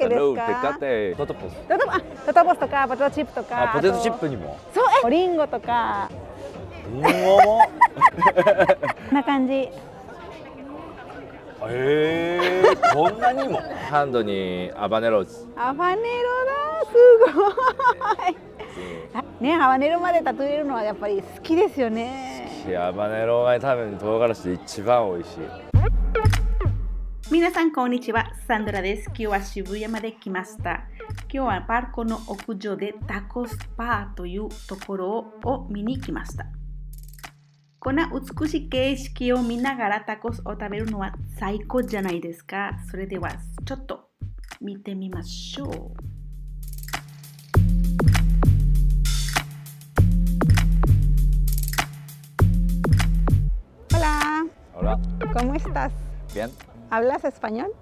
けです Salud, か？ tecate, totopos. トトボスとかポテトチップとか、 あ、ポテトチップにも。 そう、リンゴとか、 リンゴも。 こんな感じ。 こんなにも。ハンドにアバネロズ。 ハバネロだ、すごい。ね、ハバネロまで例えるのはやっぱり好きですよね。 ハバネロが多分唐辛子で一番美味しい。 皆さんこんにちは、サンドラです。今日は渋谷まで来ました。今日はパルコの屋上でタコスパーというところを見に来ました。こんな美しい景色を見ながらタコスを食べるのは最高じゃないですか。それではちょっと見てみましょう。 Hola, Hola. ¿cómo estás? Bien. ¿Hablas español?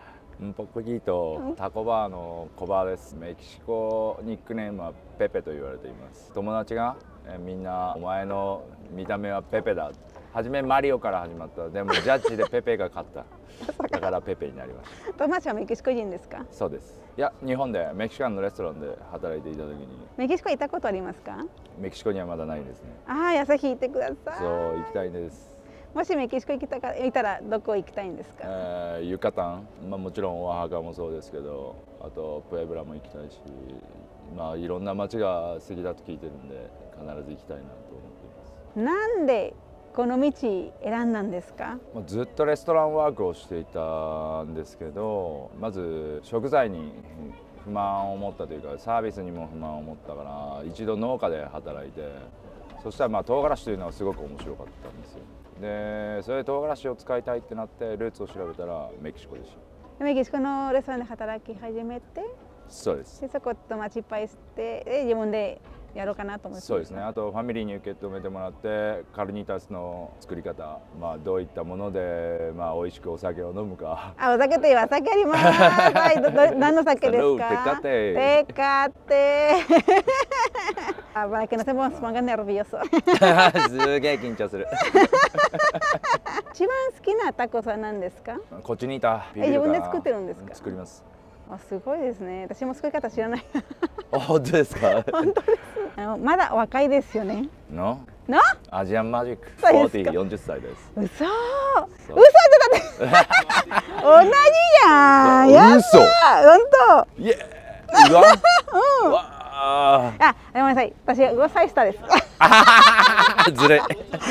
Un poquito. タコバーのコバです。メキシコニックネームはペペと言われています。友達がみんなお前の見た目はペペだ。はじめマリオから始まった。でもジャッジでペペが勝った。だからペペになりました。 友達はメキシコ人ですか？ そうです。いや、日本でメキシカンのレストランで働いていた時に。 メキシコ行ったことありますか？ メキシコにはまだないですね。 ああ、ぜひ行ってください。 そう行きたいです。 もしメキシコ行ったらどこ行きたいんですか？ ユカタン、もちろんオアハカもそうですけど、あとプエブラも行きたいし、いろんな街が素敵だと聞いてるんで必ず行きたいなと思っています。 なんでこの道選んだんですか？ ずっとレストランワークをしていたんですけど、まず食材に不満を持ったというかサービスにも不満を持ったから一度農家で働いて、そしたら唐辛子というのはすごく面白かったんですよ。でそれで唐辛子を使いたいってなってルーツを調べたらメキシコでした。 メキシコのレストランで働き始めて、 そうです。 でそこと友達いっぱいして自分でやろうかなと思って。 そうですね。あとファミリーに受け止めてもらってカルニタスの作り方、どういったもので美味しくお酒を飲むか。 あ、お酒といえば酒あります。はい、何の酒ですか？テカテ。para que no se pongan nerviosos。 すげえ緊張する。 一番好きなタコスは何ですか？ こっちにいた。 自分で作ってるんですか？ 作ります。 あ、すごいですね。私も作り方知らない。 本当ですか？ 本当です。まだ若いですよね。 の？アジアンマジック。40歳です。 嘘。嘘ってだって。同じやん。やった。本当。 イエー。うわ。 あ、ごめんなさい。私5歳下です。 ずるい。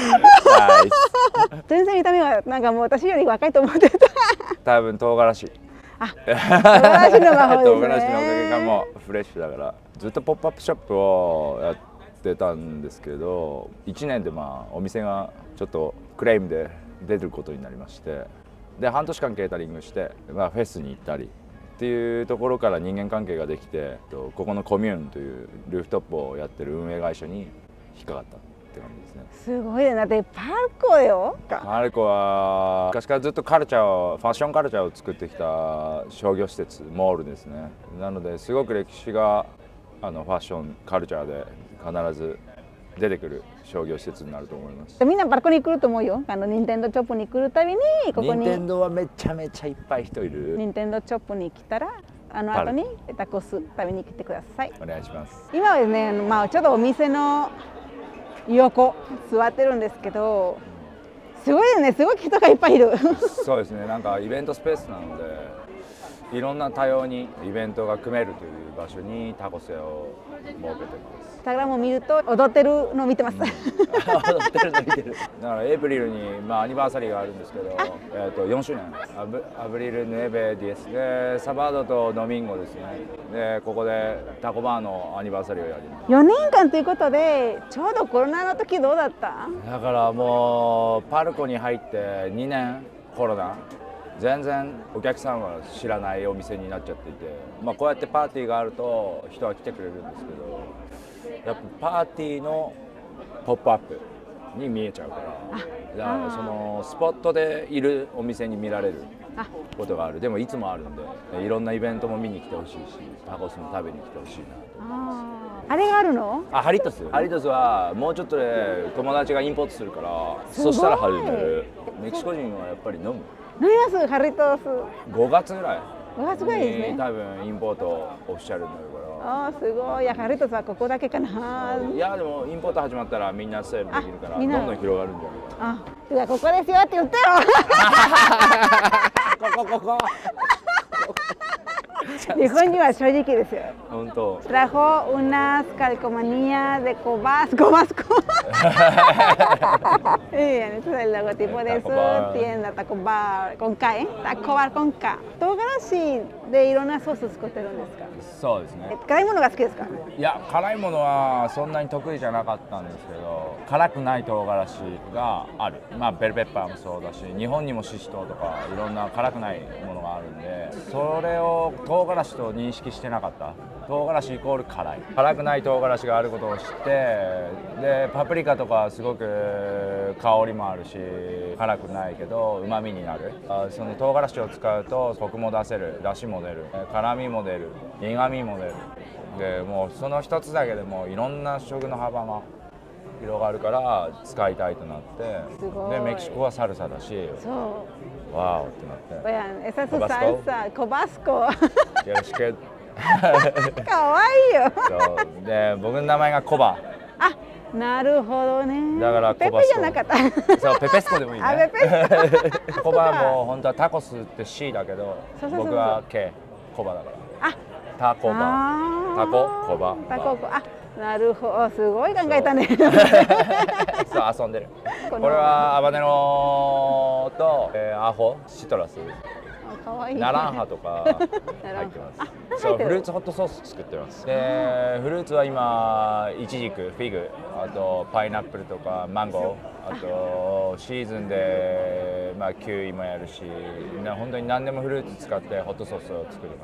全然見た目はなんかもう私より若いと思ってた。 多分唐辛子。 あ、唐辛子の魔法ですね。 唐辛子のおかげかもフレッシュだからずっとポップアップショップをやってたんですけど、1年でお店がちょっとクレームで出ることになりまして、で半年間ケータリングして、フェスに行ったりっていうところから人間関係ができて、ここのコミューンというルーフトップをやってる運営会社に引っかかったって感じですね。 すごいね。だってパルコよ。 パルコは昔からずっとカルチャーをファッションカルチャーを作ってきた商業施設モールですね。なのですごく歴史がファッションカルチャーで必ず出てくる商業施設になると思います。 みんなパルコに来ると思うよ。ニンテンドーチョップに来るたびにここに。 ニンテンドーはめちゃめちゃいっぱい人いる。 ニンテンドーチョップに来たら後にタコス食べに来てください。 お願いします。 今はですね、ちょっとお店の横座ってるんですけど、すごいですね。すごい人がいっぱいいる。 そうですね。なんかイベントスペースなので、いろんな多様にイベントが組めるという場所にタコス屋を設けてます。インスタグラムを見ると踊ってるのを見てます。踊ってるの見てる。だからエイプリルにアニバーサリーがあるんですけど、4周年アブリルヌエベディエスでサバードとドミンゴですね。でここでタコバーのアニバーサリーをやります。4 年間ということで、ちょうどコロナの時どうだった？ だからもうパルコに入って2年コロナ。全然お客さんは知らないお店になっちゃっていて、こうやってパーティーがあると人は来てくれるんですけど、やっぱパーティーのポップアップに見えちゃうから、だからそのスポットでいるお店に見られることがある。でもいつもあるんで、いろんなイベントも見に来てほしいし、タコスも食べに来てほしいなと。 あれがあるの？ ハリトス。ハリトスはもうちょっとで友達がインポートするから、そしたら始める。メキシコ人はやっぱり飲む。 飲みます。ハリトス。 5月ぐらい。 すごいですね。 多分インポートオフィシャルになるから。 すごい。ヤカルトスはここだけかな。 いやでもインポート始まったらみんなセールできるからどんどん広がるんじゃないか。 じゃあここですよって言ったよ。 ここ。 日本には正直ですよ。 本当。 Trajo unas calcomanías de Cobasco. Bien, este es el logotipo de su tienda, Taco Bar con K, Taco Bar con K. 唐辛子でいろんなソース作ってるんですか？ そうですね。 辛いものが好きですか？ いや、辛いものはそんなに得意じゃなかったんですけど、辛くない唐辛子がある。まあベルペッパーもそうだし、日本にもシシトウとかいろんな辛くないものがあるんで、それを唐辛子と認識してなかった。唐辛子イコール辛い。辛くない唐辛子があることを知って、でパプリカとかすごく香りもあるし、辛くないけど旨味になる。その唐辛子を使うとコクも出せる、出汁も出る、辛みも出る、苦みも出る。でもうその一つだけでもいろんな食の幅が広がるから使いたいとなって、でメキシコはサルサだし、ワーオってなって。 Vean, esa es su salsa, Cobasco. よろしく。 かわいいよ。 そうで僕の名前がコバ。 なるほどね。 だからペペじゃなかった。 そうペペスコでもいいね。 ペペスコ。 コバも本当はタコスって C だけど、僕は K コバだから。タコバ。タココバ。 タココ。なるほど、すごい考えたね。 そう遊んでる。これはアバネロとアホシトラス。ナランハとか入ってます。そうフルーツホットソース作ってます。でフルーツは今イチジク、フィグ、あとパイナップルとかマンゴー、あとシーズンでまあキウイもやるし、本当に何でもフルーツ使ってホットソースを作ります。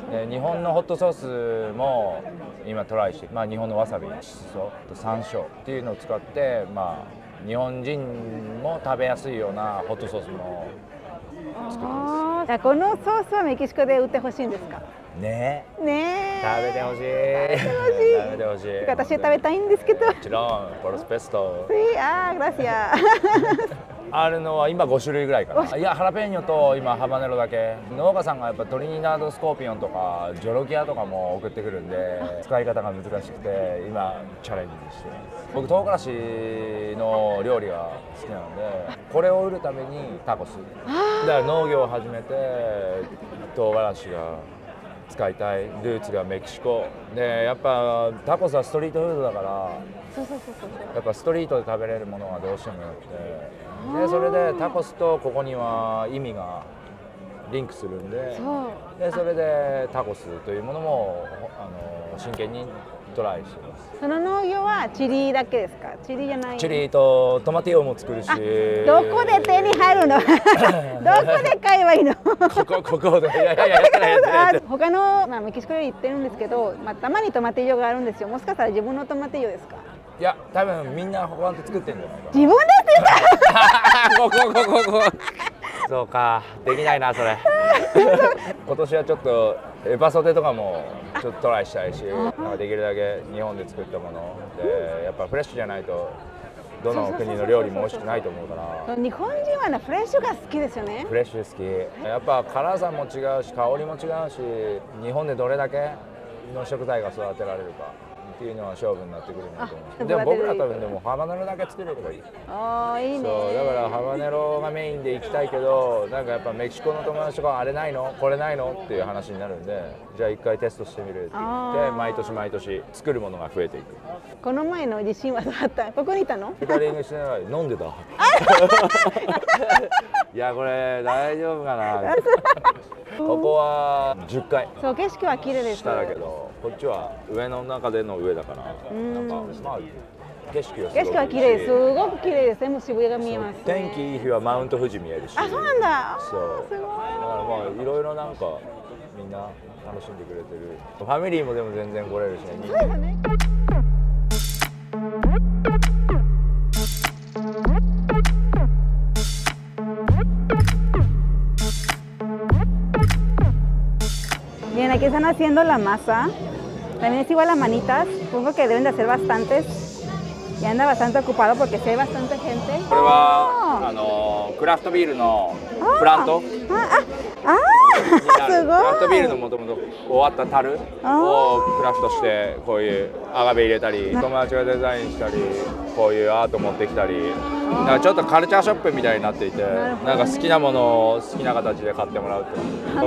で日本のホットソースも今トライして、まあ日本のわさび、シソ、山椒っていうのを使って、まあ日本人も食べやすいようなホットソースも。 じゃあこのソースはメキシコで売ってほしいんですか？ ねえ。ねえ。食べてほしい。食べてほしい。 私食べたいんですけど。 もちろん、por supuesto。 gracias。 あるのは今5種類ぐらいかな。いやハラペーニョと今ハバネロだけ。農家さんがやっぱトリニダードスコーピオンとかジョロキアとかも送ってくるんで使い方が難しくて今チャレンジしてます。僕唐辛子の料理が好きなのでこれを売るためにタコス。だから農業を始めて唐辛子が使いたい。ルーツがメキシコでやっぱタコスはストリートフードだからやっぱストリートで食べれるものがどうしてもよくて。でそれでタコスとここには意味がリンクするんで、それでタコスというものも真剣にトライしてます。 その農業はチリだけですか？チリじゃない？ チリとトマティオも作るし。 どこで手に入るの？どこで買えばいいの？ここで。 他のメキシコより行ってるんですけど、たまにトマティオがあるんですよ。もしかしたら自分のトマティオですか？ いや、多分みんな他で作ってんじゃないか。 自分でここ。そうか、できないなそれ。今年はちょっとエパソテとかもちょっとトライしたいし、できるだけ日本で作ったもので、やっぱフレッシュじゃないとどの国の料理も美味しくないと思うから。 日本人はフレッシュが好きですよね。 フレッシュ好き。やっぱ辛さも違うし、香りも違うし、日本でどれだけの食材が育てられるか。っていうのは勝負になってくるなと思う。でも僕ら多分でもハバネロだけ作れればいい。 いいね。 そうだからハバネロがメインで行きたいけど、なんかやっぱメキシコの友達とかあれないのこれないのっていう話になるんで、じゃあ一回テストしてみるって言って毎年作るものが増えていく。 この前の地震はどうだった？ここにいたの？ ヒカリングしてない。飲んでた。いやこれ大丈夫かな。ここは10階。 そう景色は綺麗です。 下だけど、こっちは上の中での上だから、なんかまあ景色は綺麗です。すごく綺麗です。全部渋谷が見えます、ね。 天気いい日はマウント富士見えるし。 そうなんだ。 そう。だからまあいろいろなんかみんな楽しんでくれてる。ファミリーもでも全然来れるしね。 そうですね。Bien, aquí están haciendo la masa. También es igual a manitas. Supongo que deben de hacer bastantes. Y anda bastante ocupado porque sí hay bastante gente. これはクラフトビールのプラント。 すごいクラフトビールのもともと終わった樽をクラフトしてこういうアガベ入れたり、友達がデザインしたり、こういうアート持ってきたり、なんかちょっとカルチャーショップみたいになっていて、なんか好きなものを好きな形で買ってもらうって。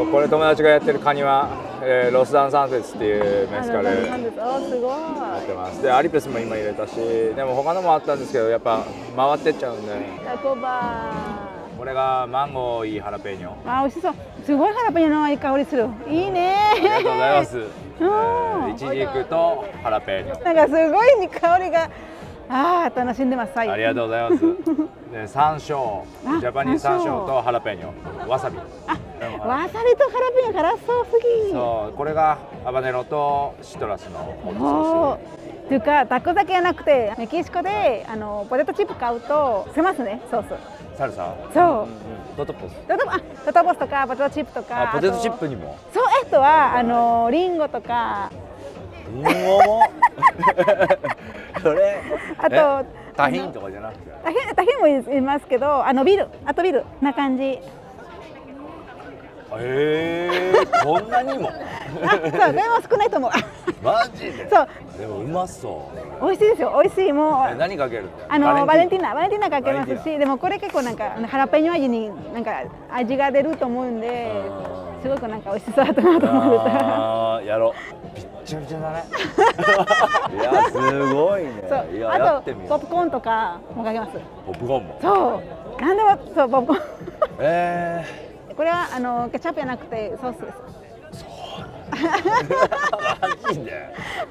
これ友達がやってるカニは、ロスダンサンセツっていうメスカルすごい。 やってます。でアリペスも今入れたし、でも他のもあったんですけどやっぱ回ってっちゃうんで。 タコバこれがマンゴーいいハラペーニョ。 ー。美味しそう。すごいハラペーニョのいい香りする。いいね。 ありがとうございます。イチジクとハラペーニョ。 なんかすごい香りが。楽しんでます。 ありがとうございます。で、山椒、ジャパニーズ山椒とハラペーニョ、わさび。 わさびとハラペーニョ辛そうすぎ。 そう、これがハバネロとシトラスのホットソース。 というかタコだけじゃなくてメキシコでポテトチップ買うとせますね、ソース。 サルサ？ そう。 トトポス。 トトポスとかポテトチップとか。 ポテトチップにも。 そう、はリンゴとか。 リンゴも？それ。 あとタヒンとかじゃなくて。 タヒンもいますけど、ビルな感じ。 こんなにも。 そう、でも少ないと思う。 マジで。 そう。 でもうまそう。 美味しいですよ。美味しい。もう。 何かける？ バレンティーナかけますし、でもこれ結構なんかハラペーニョ味になんか味が出ると思うんで、すごくなんか美味しそうだったなと思って。 やろう。びっちゃびちゃだね。いやすごいね。 そう。あとポップコーンとかもかけます。 ポップコーンも。 そう。なんでもそうポップコーン。これはケチャップじゃなくてソースです。 マジで。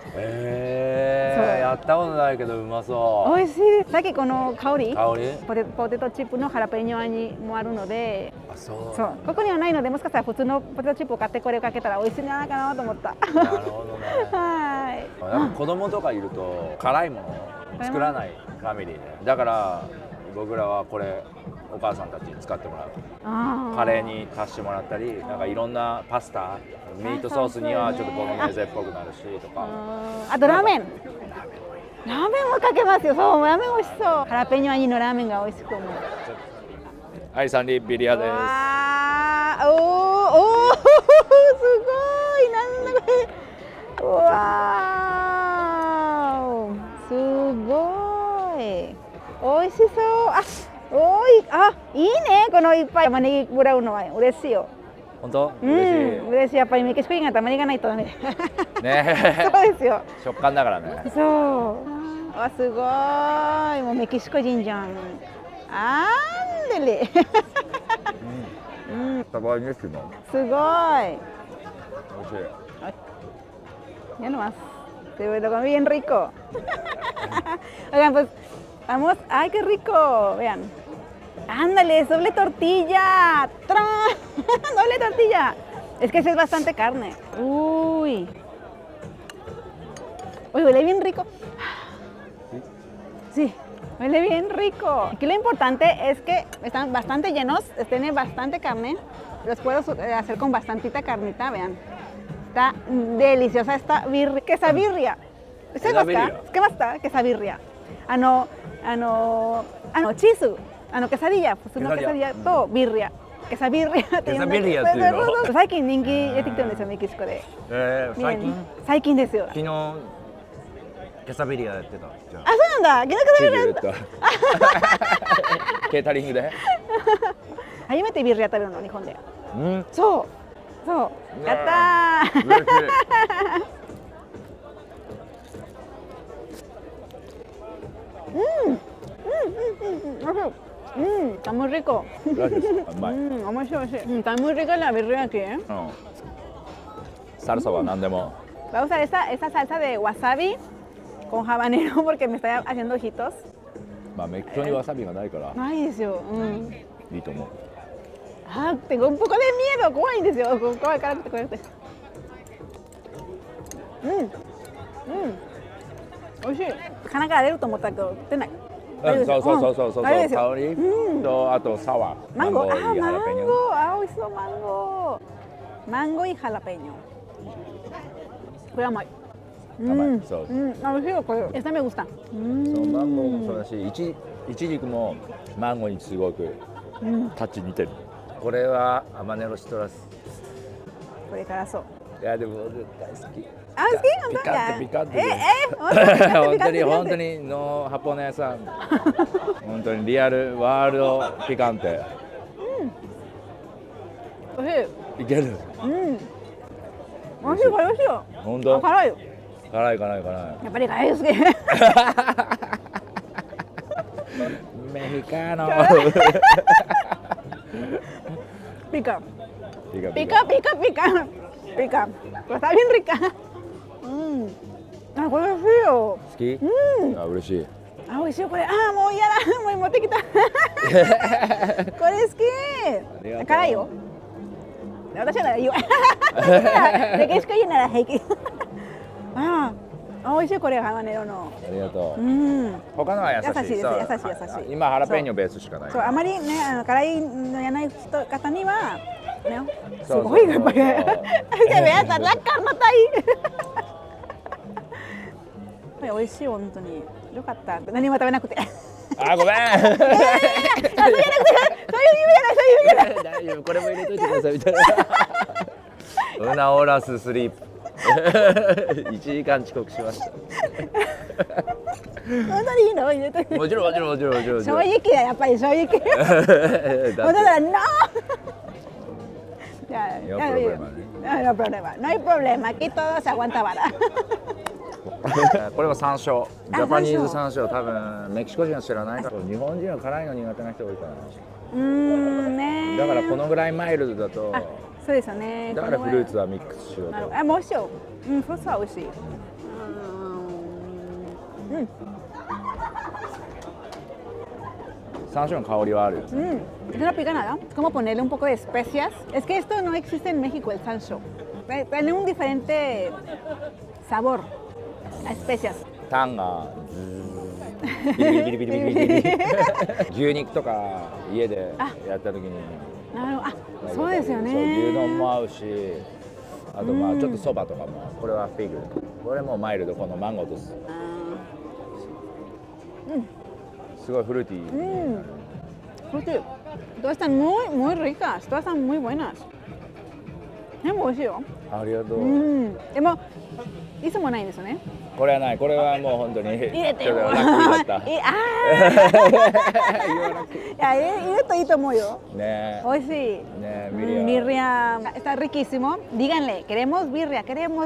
やったことないけどうまそう。 美味しい。さっきこの香りポテトチップのハラペーニョ味もあるので、そうここにはないので、もしかしたら普通のポテトチップを買ってこれをかけたら美味しいんじゃないかなと思った。 なるほどね。はい。やっぱ子供とかいると辛いもの作らないファミリーで、だから僕らはこれお母さんたちに使ってもらう。カレーに足してもらったり、なんかいろんなパスタ、ミートソースにはちょっとボロネーゼっぽくなるしとか。 あとラーメンもかけますよ。そう、ラーメン美味しそう。ハラペーニョ味のラーメンが美味しく思う。 はい、サンリービリヤです。 おお、すごい。なんだこれ。わー、すごい。美味しそう。いいね。このいっぱい玉ねぎもらうのは嬉しいよ。 本当？ 嬉しい。やっぱりメキシコ人が玉ねぎがないとダメ。 ね。 そうですよ。 食感だからね。 そう。すごい。もうメキシコ人じゃん。アンデレ。すごい。 美味しい。 Ya nomás. Se ve lo bien rico. Oigan, pues vamos. ¡Ay, qué rico! Vean. Ándale, doble tortilla. Doble tortilla. Es que ese es bastante carne. Uy. Uy, huele bien rico. Sí, huele bien rico. Aquí lo importante es que están bastante llenos, tienen bastante carne. Los puedo hacer con bastantita carnita, vean. Está deliciosa esta birria. Quesabirria. ¿Qué más está? Quesabirria. Chisu. Quesadilla. Pues una quesadillaとbirria。quesabirriaっていうの。quesabirriaっていうの。最近人気出てきてるんですよ、メキシコで。最近ですよ。 昨日ケサビリアやってた。 そうなんだ。昨日ケサビリアやった。 ケータリングで。 初めてビールやったの日本で。そう。やったー。Está muy rico. Está muy rica la birria aquí, ¿eh? Salsa は何でも。 Voy a usar esta salsa de wasabi con habanero porque me está haciendo ojitos. まあメキシコにわさびがないから。 ないですよ。 いいと思う。 tengo un poco de miedo. 怖いんですよ。怖いからって怖くて。美味しい。鼻から出ると思ったけど出ない。 そう。香りとあとサワー。 マンゴー。美味しそうマンゴー。マンゴーy jalapeño。これ甘い。 甘い。そう。 美味しいよこれ。esta me gusta。 そうマンゴーもそうだし、イチジクもマンゴーにすごくタッチ似てる。これはアマネロシトラスこれ辛そう。 いやでも絶対好き。 あ、好き？ ピカッとピカッと。 本当に本当にのハポネさん。本当にリアルワールドピカンテ。 おいしい。 いける。 うん。おいしい、これおいしいよ。 本当？ 辛いよ。 辛い。やっぱり辛い好き。 メヒカノ。 ピカ。 ピカ。 これestá bien rica。あ、これ美味しいよ。 好き？あ、嬉しい。 あ、美味しいよこれ。あ、もう嫌だ。もう持ってきた。これ好き。辛いよ。私ならいいわ。メキシコ人なら平気。あ、美味しいこれハバネロの。 ありがとう。他のは優しい。 優しい。 今ハラペーニョベースしかない。 そう、あまりね、辛いのやない方にはね、すごいやっぱり。でもやったらかまたい。美味しい本当に。よかった。何も食べなくて。 あ、ごめん。 そういう意味じゃない。 大丈夫、これも入れといてくださいみたいな。ウナオラススリープ。1時間遅刻しました。 本当にいいの入れといて。 もちろん。 正直だ、やっぱり正直。本当だ、No。 No problema. No hay problema. Aquí todo se aguanta vara。 これも山椒。ジャパニーズ山椒、多分メキシコ人は知らないから、日本人は辛いの苦手な人多いかな。 ね。 だからこのぐらいマイルドだと。 そうですよね。 だからフルーツはミックスしようと。 あ、もう美味しいよ。フルーツは美味しい。 山椒の香りはあるよ。 Es una picanada. Es como ponerle un poco de especias. Es que esto no existe en México, el sancho. Tiene un diferente sabor a especias. タンがビリビリ牛肉とか家でやった時に。 なるほど。あ、そうですよね。 そう、牛丼も合うし、あとまあちょっとそばとかも。これはフィグ。これもマイルド、このマンゴーです。すごいフルーティー。 Todas están muy ricas, todas están muy buenas. でも美味しいよ。 ありがとう。 でもいつもないんですよね。 これはない。これはもう本当に入れてよ。 ラッキーだった。 いや、入れるといいと思うよ。 ね。 美味しい。 ね、 birria está riquísimo. Díganle, queremos birria.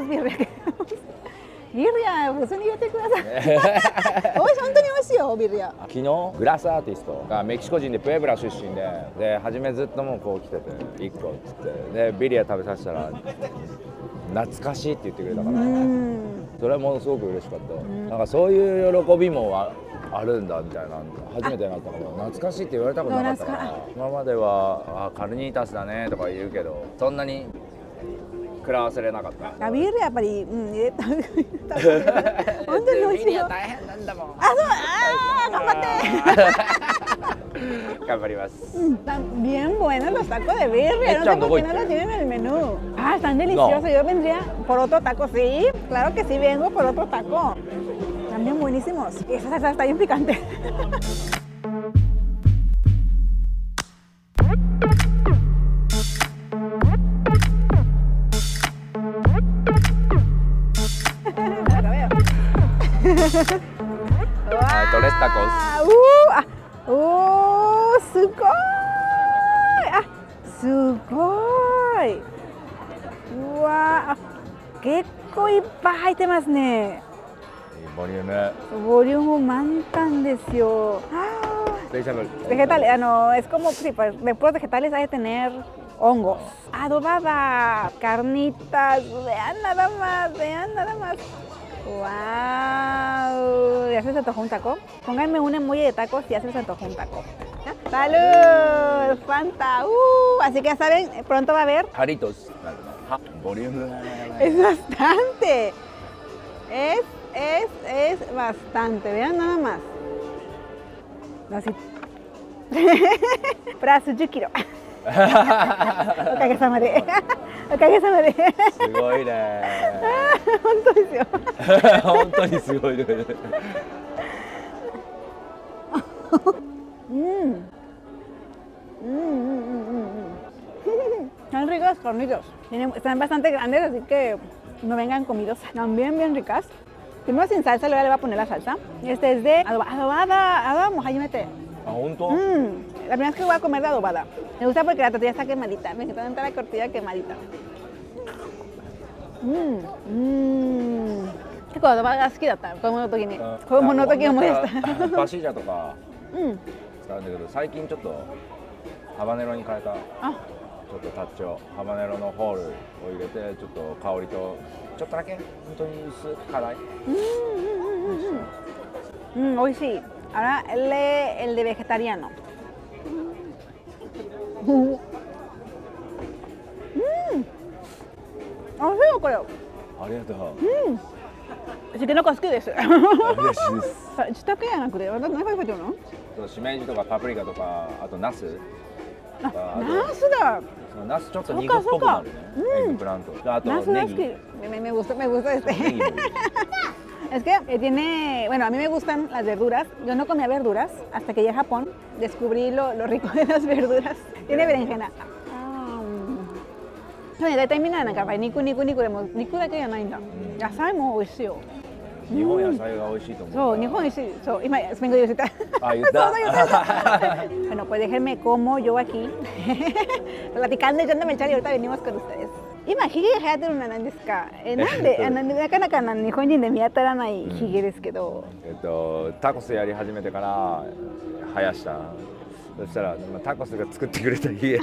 birria、普通に入れてください。本当に美味しいよ、ビリア。 昨日グラスアーティストがメキシコ人でプエブラ出身で初めずっともうこう来てて1個っつってでビリア食べさせたら懐かしいって言ってくれたからそれはものすごく嬉しかった。なんかそういう喜びもあるんだみたいな初めてなったから懐かしいって言われたことなかったから今まではカルニータスだねとか言うけどそんなに食らわせれなかった。ビールやっぱり入れた本当に美味しいよ。大変なんだもん。頑張って頑張ります。Bien buenos los tacos de birria. No sé por qué no los tienen en el menú. Ah, están deliciosos. Yo vendría por otro taco, sí. Claro que sí, vengo por otro taco. Están bien buenísimos. Y esa salsa está bien picante. Tres tacos. すごい。すごい。うわ、結構いっぱい入ってますね。ボリューム。ボリューム満タンですよ。Vegetales, es como si pues, de puros vegetales hay que tener hongos. Adobada, carnitas, vean nada más. ¡Wow! ¿Ya se les antojó un taco? Pónganme un emoji de tacos y ya se les antojó un taco. ¿Ya? ¡Salud! ¡Fanta! Así que ya saben, pronto va a haber... Jaritos. Es bastante. Es bastante. Vean nada más. Así. Para su kilo. おかげさまで。おかげさまで。すごいね。本当ですよ。本当にすごいね。Están ricas carnitas. Están bastante grandes, así que no vengan comidos. Están bien ricas. Primero sin salsa, luego le voy a poner la salsa. Este es de adobada mojayimete. Ah, ¿junto? La primera vez que voy a comer de adobada. Me gusta porque la tortilla está quemadita. Me encanta la tortilla quemadita. 結構アドバが好きだった。子供の時に。子供の時思い出した。 パシージャとか使うんだけど、最近ちょっとハバネロに変えた。ちょっとタッチをハバネロのホールを入れて、ちょっと香りとちょっとだけ本当に薄く辛い。 美味しい。Ahora el de vegetariano. ¡Oh, sí, creo! ありがとう。 しけのこ好きです。 嬉しいです。 自宅やなくて、何入ってるの？ しめじとかパプリカとか、あとナス。 ナスだ。 ナスちょっと肉っぽくなるね。エッグプラント。あとネギ。 Me gusta este. Es que tiene, bueno, a mí me gustan las verduras. Yo no comía verduras hasta que llegué a Japón. Descubrí lo rico de las verduras. Tiene berenjena. 大体みんななんか肉でも肉だけじゃないんだ。野菜も美味しいよ。 日本野菜が美味しいと思う。 そう、日本美味しい。そう、今vengo de visitar. Bueno, pues déjenme como yo aquí platicando y echándome el chal y ahorita venimos con ustedes. 今ヒゲが流行ってるのは何ですか？なんでなかなか日本人で見当たらないヒゲですけど。 タコスやり始めてから生やした。そしたらタコスが作ってくれた家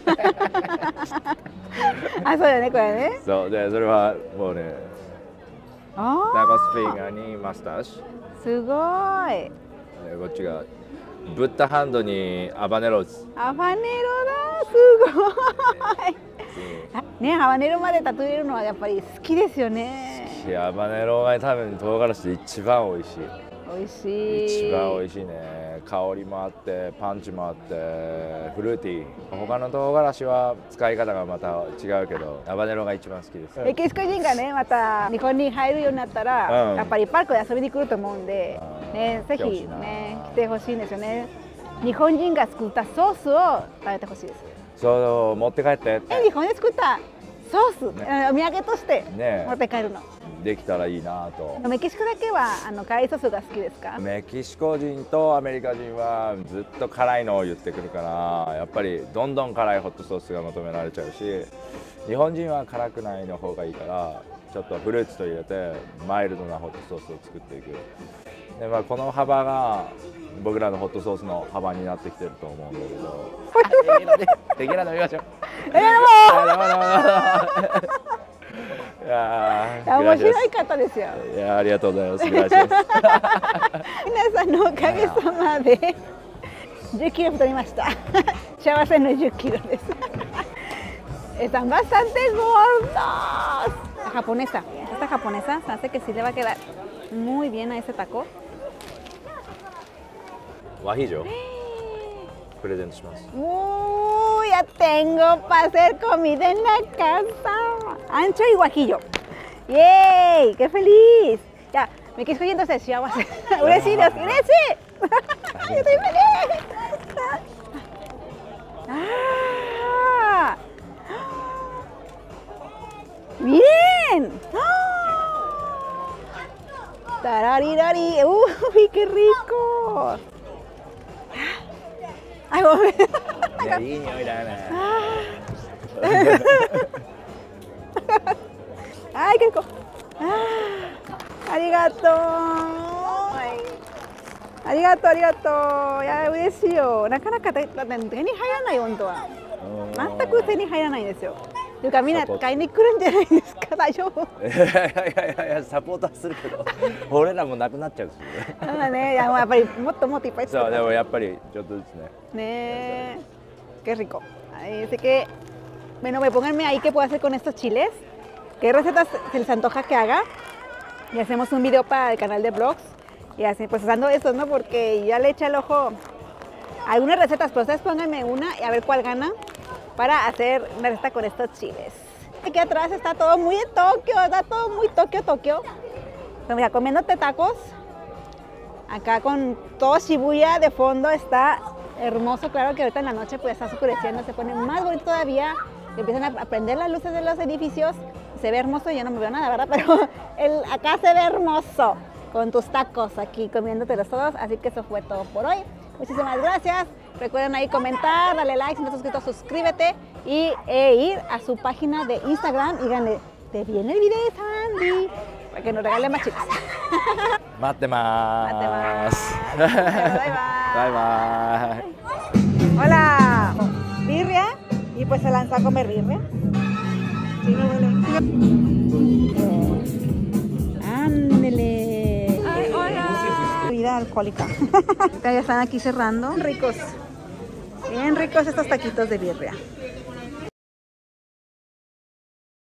あ、そうだね、これね。 そうで、それはもうね、タコスフィンガーにマスターシ。 すごい。 こっちがブッダハンドにアバネロズ。 アバネロだ、すごい。ね、ハバネロまで例えるのはやっぱり好きですよね。 アバネロが多分唐辛子で一番美味しい。 美味しい。 一番美味しいね。香りもあってパンチもあってフルーティー。他の唐辛子は使い方がまた違うけどアバネロが一番好きです。 メキシコ人がねまた日本に入るようになったら、やっぱりパークで遊びに来ると思うんで、ね、ぜひね来てほしいんですよね。日本人が作ったソースを食べてほしいです。 そう持って帰って。 日本で作ったソース、お土産として持って帰るの。 できたらいいなと。 メキシコだけは辛いソースが好きですか？ メキシコ人とアメリカ人はずっと辛いのを言ってくるからやっぱりどんどん辛いホットソースが求められちゃうし日本人は辛くないの方がいいからちょっとフルーツと入れてマイルドなホットソースを作っていく。で、この幅が僕らのホットソースの幅になってきてると思うんだけどテキーラ飲みましょう。いや面白い方ですよ。 いやありがとうございます。 皆さんのおかげさまで10キロ太りました。幸せの10キロです。Están bastante gordos. Japonesa. Esta japonesa se hace que sí le va a quedar muy bien a ese taco. ワヒジョプレゼントします。 Ya tengo para hacer comida en la casa. Ancho y guajillo. ¡Yay! ¡Qué feliz! Ya, me quise yendo a hacer agua. ¡Ureci, Dios! ¡Ureci! ¡Yo estoy feliz! ¡Ah! ¡Bien! ¡Tararirari! ¡Uy, qué rico! ¡Ay, いい匂いだね。 Ay, qué rico. Arigato. Arigato, arigato. いや、嬉しいよ。なかなか手に入らない温度は。全く手に入らないんですよ。というかみんな買いに来るんじゃないですか。大丈夫？ いやサポートはするけど、俺らもなくなっちゃうし。 ね、やっぱりもっといっぱい作る。 そうでもやっぱりちょっとずつね。 ね、qué rico. Así que, bueno, pónganme ahí qué puedo hacer con estos chiles. ¿Qué recetas se les antoja que haga? Y hacemos un video para el canal de vlogs. Y así, pues usando estos, ¿no? Porque ya le eché el ojo a algunas recetas, pero ustedes pónganme una y a ver cuál gana para hacer una receta con estos chiles. Aquí atrás está todo muy de Tokio, está todo muy Tokio. Pues mira, comiéndote tacos. Acá con todo Shibuya de fondo está hermoso. Claro que ahorita en la noche pues está oscureciendo, se pone más bonito todavía. empiezan a prender las luces de los edificios. Se ve hermoso, yo no me veo nada, ¿verdad? Pero acá se ve hermoso con tus tacos aquí comiéndotelos todos. Así que eso fue todo por hoy. Muchísimas gracias. Recuerden ahí comentar, darle like, si no estás suscrito, suscríbete y ir a su página de Instagram y díganle, ¿te viene el video de Sandy? Para que nos regale más chicas. Matemasu. Bye bye. Bye bye. Hola, birria, y pues se lanzó a comer birria. Sí, no duele. Ándele. Ay, hola. Bebida alcohólica. Ya están aquí cerrando. Ricos. Bien ricos estos taquitos de birria.